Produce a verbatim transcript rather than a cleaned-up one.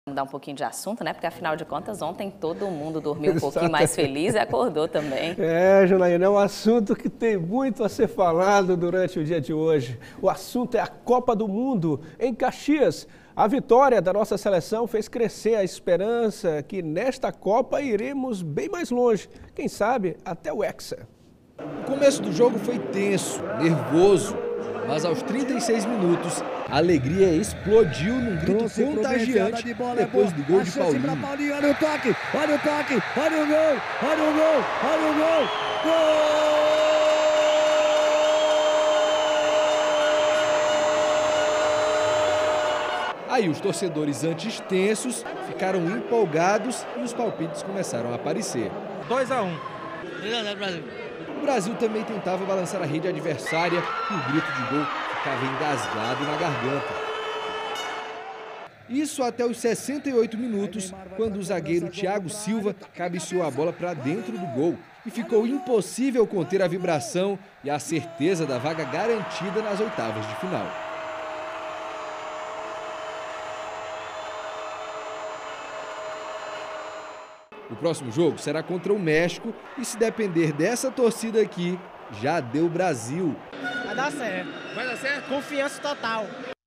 Mudar um pouquinho de assunto, né? Porque afinal de contas, ontem todo mundo dormiu um pouquinho mais feliz e acordou também. É, Janaína, é um assunto que tem muito a ser falado durante o dia de hoje. O assunto é a Copa do Mundo em Caxias. A vitória da nossa seleção fez crescer a esperança que nesta Copa iremos bem mais longe. Quem sabe até o Hexa. O começo do jogo foi tenso, nervoso, mas aos trinta e seis minutos a alegria explodiu num grito Trouxe contagiante de bola, depois é do gol a de Paulinho. Paulinho. Olha o toque, olha o toque, olha o gol, olha o gol, olha o gol, gol! Aí os torcedores antes tensos ficaram empolgados e os palpites começaram a aparecer. dois a um. O Brasil também tentava balançar a rede adversária e o grito de gol ficava engasgado na garganta. Isso até os sessenta e oito minutos, quando o zagueiro Thiago Silva cabeceou a bola para dentro do gol e ficou impossível conter a vibração e a certeza da vaga garantida nas oitavas de final. O próximo jogo será contra o México e, se depender dessa torcida aqui, já deu Brasil. Vai dar certo. Vai dar certo? Confiança total.